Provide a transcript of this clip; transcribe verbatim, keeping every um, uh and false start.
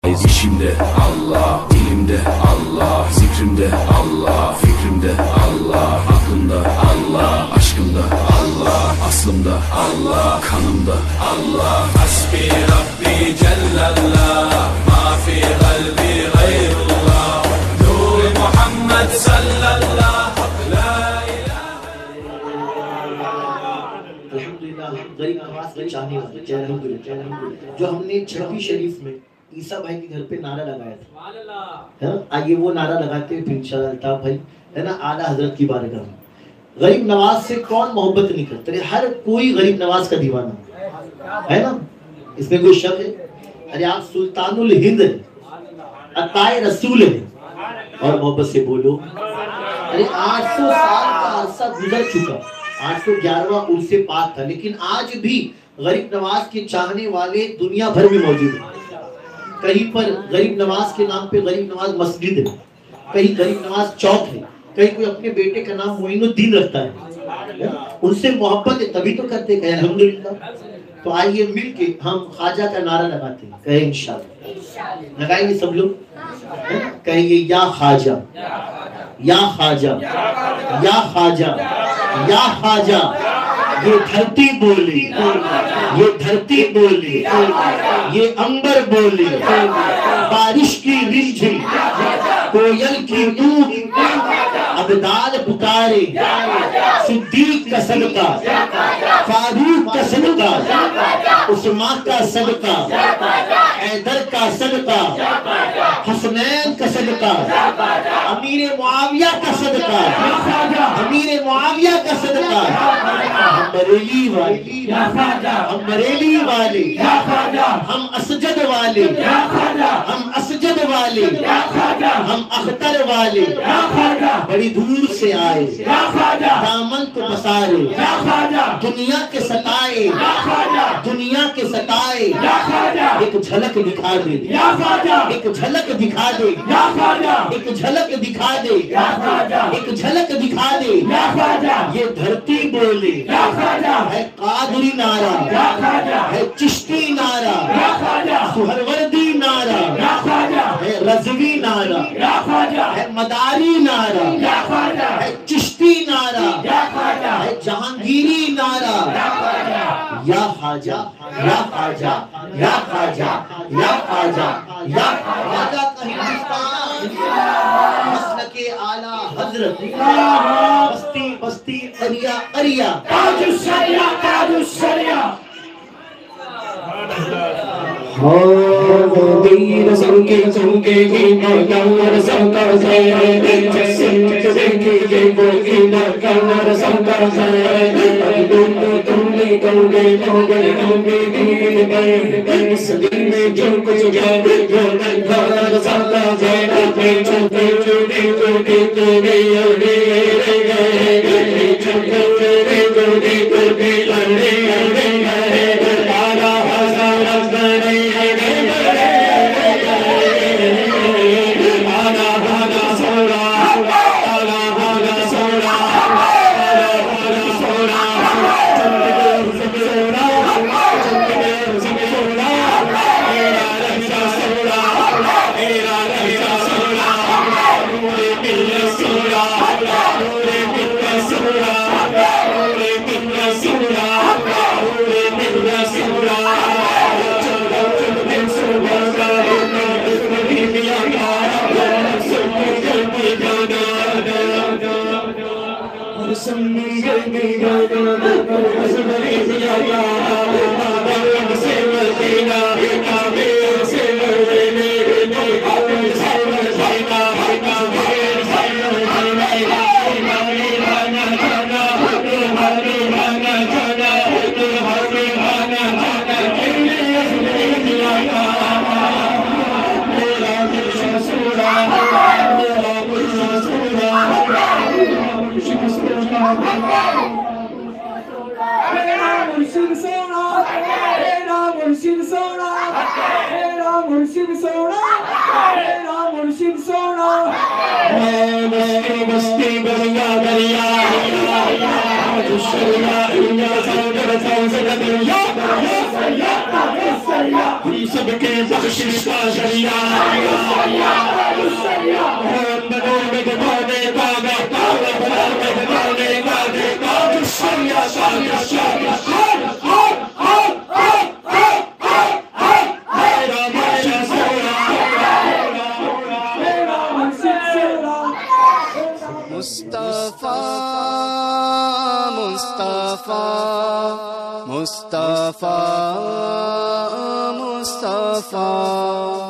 İşimde Allah, dilimde Allah, zikrimde Allah, fikrimde Allah, aklımda Allah, aşkımda Allah, aslımda Allah, kanımda Allah. Hasbi Rabbi Cellallah, ma fi kalbi gayrullah, Nur Muhammed sallallahu la الحمدللہ غریب نواز کے چاہنے والے الحمدللہ جو ہم نے چھبی شریف میں عیسیٰ بھائی کے گھر پہ نعرہ لگایا تھا، آئیے وہ نعرہ لگاتے ہیں پھر انشاءاللہ الطاف بھائی ہے نا اعلیٰ حضرت کی بارگاہ میں۔ غریب نواز سے کون محبت نہیں کرتے؟ ہر کوئی غریب نواز کا دیوانہ ہے نا، اس میں کوئی شک ہے؟ ارے آپ سلطان الہند ہیں، عطائے رسول ہیں، اور محبت سے بولو۔ ارے آٹھ سو سال کا عرصہ گزر چکا، آٹھ سو گیارہواں عرص پاک تھا، لیکن آج بھی غریب نواز کے چاہنے والے دنیا بھر میں موجود ہیں۔ کہیں پر غریب نواز کے نام پہ غریب نواز مسجد ہے، کہیں غریب نواز چوک ہے، کہیں کوئی اپنے بیٹے کا نام معین الدین رکھتا ہے، ان سے محبت ہے تبھی تو کرتے ہیں الحمدللہ۔ تو آئیے مل کے ہم خواجہ کا نعرہ لگاتے ہیں، کہیں انشاءاللہ، لگائیں گے سب لوگ، کہیں گے یا خواجہ یا خواجہ یا خواجہ یا خواجہ۔ یہ دھرتی بولی، یہ دھرتی بولی، یہ عنبر بولی، بارش کی رنجھن، کوئل کی اونگ، ابدال پکارے، صدیق کا صدقہ، فاروق کا صدقہ، عثمان کا صدقہ، حیدر کا صدقہ، حسنین کا صدقہ، امیر معاویہ کا صدقہ، امیر معاویہ کا صدقہ، ہم بریلی والے، ہم بریلی والے، ہم اسجد والے، ہم اسجد والے، ہم اختر والے، بڑی دور سے آئے، دامن کو پسارے، دنیا کے ستائے، دنیا کے ستائے، ایک جھلک دکھا دے، ایک جھلک دکھا دے، ایک جھلک دکھا دے، ایک جھلک دکھا دے۔ یہ دھرتی بولے ہے قادری نعرہ، ہے چشتی نعرہ، سہروردی نعرہ، ہے رضوی نعرہ، ہے مداری نعرہ، ہے چشتی نعرہ، ہے جہانگیری نعرہ۔ یا خواجہ یا خواجہ یا خواجہ یا خواجہ یا خواجہ کا ہندوستان، مسلک اعلیٰ حضرت، بستی بستی اریا اریا، تاج الشریعہ تاج الشریعہ۔ دیر سنگے سنگے گی نور سنکر سے سنگ دیکھے گے گوگی نور سنکر سے تم تم نے گوگے گوگے گوگے دین میں اس دن میں جو کچھ گئے جو نور سنکر سے میں چھوٹے چھوٹے چھوٹے چھوٹے لڑے گئے گئے چھوٹے چھوٹے چھوٹے چھوٹے لڑے گئے آلہ حضرت بنے سب کے بخشش کا ذریعہ بنانے بنانے کا بنانے بنانے کا دیکھا سریا ساریا ساریا مصطفیٰ مصطفیٰ مصطفیٰ مصطفیٰ